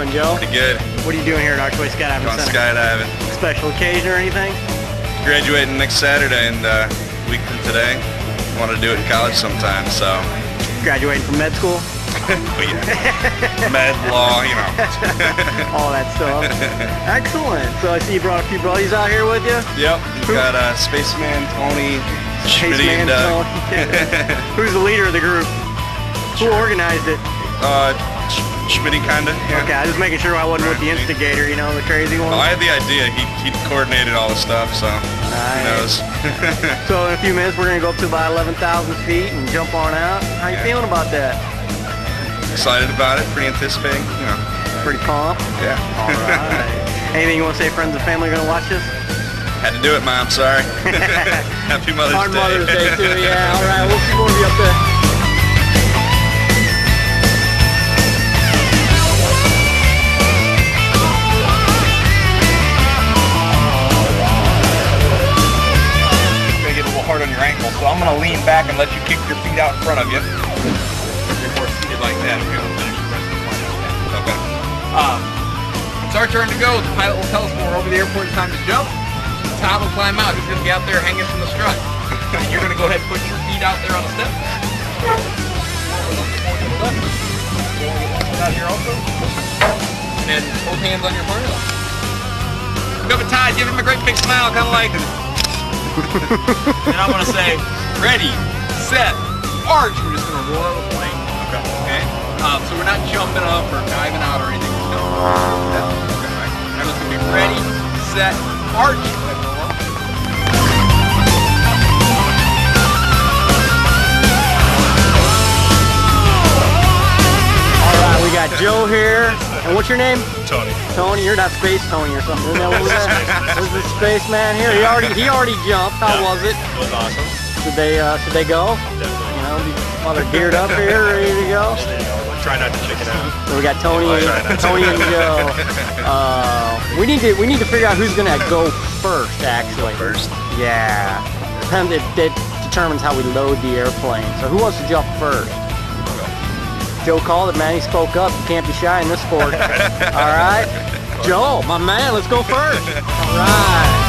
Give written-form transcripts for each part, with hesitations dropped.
doing, Joe? Pretty good. What are you doing here at Archway Skydiving Going Center? skydiving. Special occasion or anything? Graduating next Saturday, and a week from today, want to do it in college sometime, so. Graduating from med school? Med, law, you know. All that stuff. Excellent. So I see you brought a few buddies out here with you? Yep. You got Spaceman, Tony, Schmitty, Spaceman, and Doug. Who's the leader of the group? Who organized it? Schmitty, kinda. Yeah. Okay, I was making sure I wasn't with the instigator, you know, the crazy one. Oh, I had the idea. He coordinated all the stuff, so who knows. So in a few minutes, we're going to go up to about 11,000 feet and jump on out. How you feeling about that? Excited about it. Pretty anticipating, you know. Pretty pumped? Yeah. All right. Anything you want to say, friends and family are going to watch this? Had to do it, Mom. Sorry. Happy Mother's Day. On Mother's Day, too. Yeah, all right. We'll see more of you up there. Hard on your ankle, so I'm going to lean back and let you kick your feet out in front of you. You're more seated like that. Okay, we'll finish the rest of the flight. Okay. It's our turn to go. The pilot will tell us when we're over the airport. It's time to jump. Todd will climb out. He's going to be out there hanging from the strut. And you're going to go ahead and put your feet out there on the step. Out here also. And both hands on your harness. Go to Todd. Give him a great big smile, kind of like. And I'm going to say, ready, set, arch. We're just going to roll out the plane. Okay. So we're not jumping up or diving out or anything. We're just going to and it's going to be ready, set, arch. All right, we got Joe here. And what's your name? Tony. Tony, you're not Space Tony or something. Isn't that what was that? Was the spaceman here? He already jumped. How was it? It was awesome. Should they go? Definitely. You know, while they're geared up here, ready to go. Try not to chicken out. So we got Tony and Joe. We need to figure out who's gonna go first. Actually. First. Yeah. It determines how we load the airplane. So who wants to jump first? Joe called it, man. He spoke up. You can't be shy in this sport. All right. Joe, my man, let's go first. All right.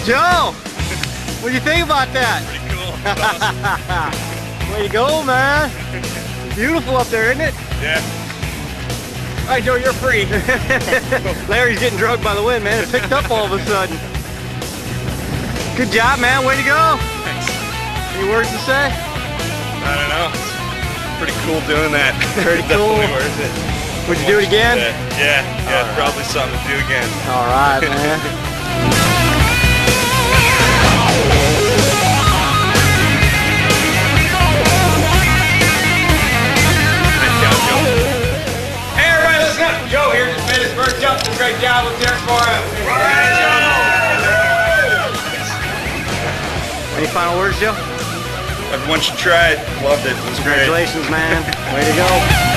Joe, what do you think about that? Pretty cool. Awesome. Way to go, man. Beautiful up there, isn't it? Yeah. All right, Joe, you're free. Larry's getting drugged by the wind, man. It picked up all of a sudden. Good job, man. Way to go. Thanks. Any words to say? I don't know. It's pretty cool doing that. Pretty cool. Definitely worth it. Would you do it again? Yeah, it's probably something to do again. All right, man. Hey, everybody, listen up. Joe here just made his first jump. Did a great job. Let's hear it for him. Any final words, Joe? Everyone should try it. Loved it. It was great. Congratulations, man. Way to go.